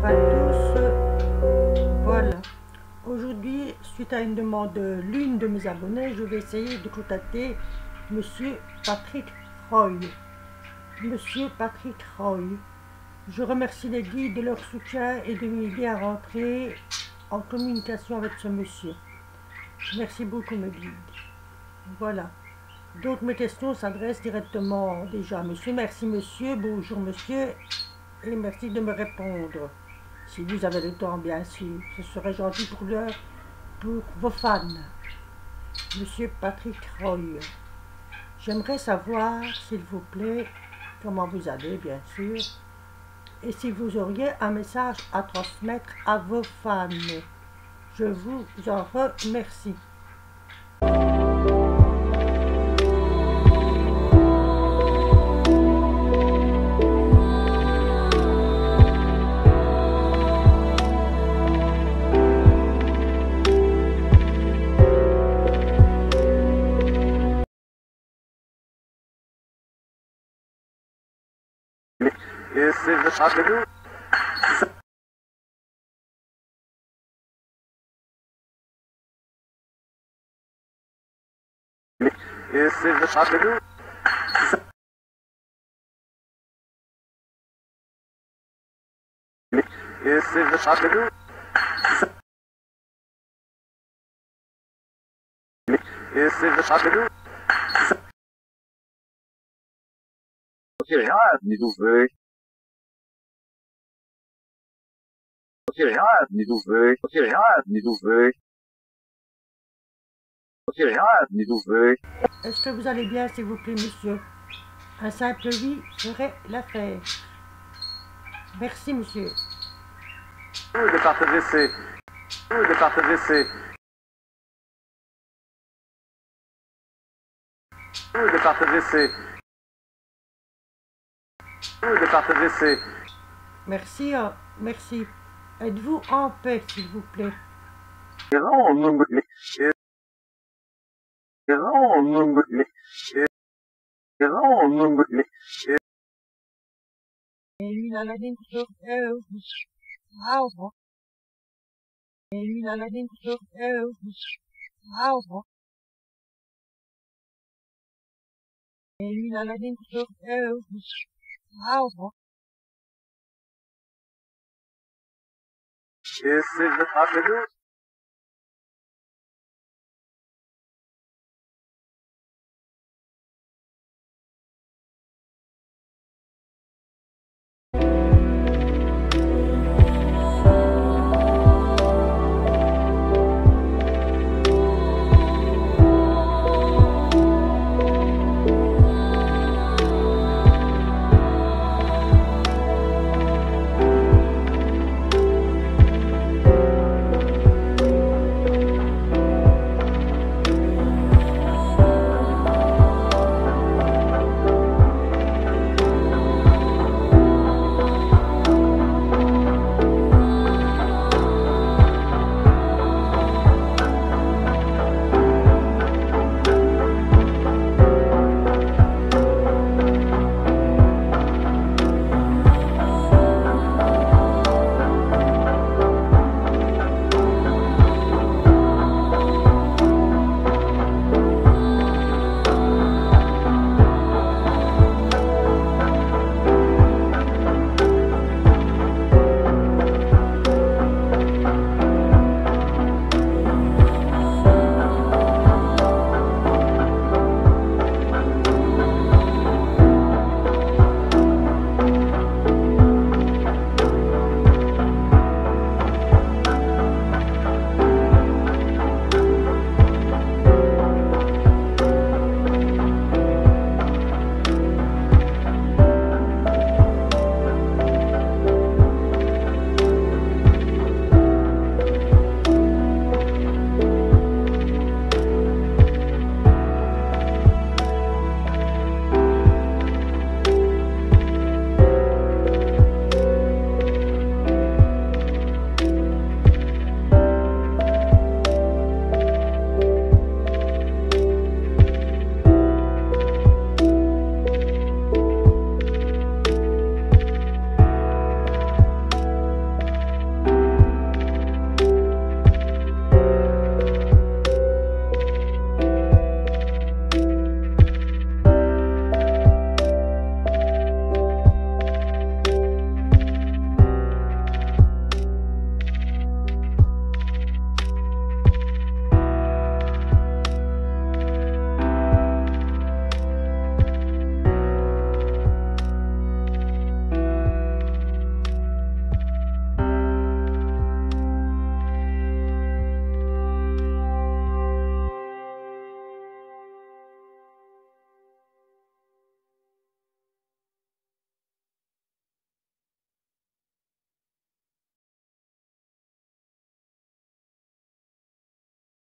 à tous. Voilà. Aujourd'hui, suite à une demande de l'une de mes abonnés, je vais essayer de contacter Monsieur Patrick Roy. Monsieur Patrick Roy. Je remercie les guides de leur soutien et de m'aider à rentrer en communication avec ce monsieur. Merci beaucoup mes guides. Voilà. Donc mes questions s'adressent directement déjà à monsieur. Merci monsieur, bonjour monsieur, et merci de me répondre. Si vous avez le temps, bien sûr, ce serait gentil pour vos fans. Monsieur Patrick Roy. J'aimerais savoir, s'il vous plaît, comment vous allez, bien sûr, et si vous auriez un message à transmettre à vos fans. Je vous en remercie. Est-ce que vous allez bien, s'il vous plaît, monsieur? Un simple oui ferait l'affaire. Merci, monsieur. De partager ses... De partager ses... De partager ses... De partager ses... Merci, merci. Êtes-vous en paix, s'il vous plaît? Is it the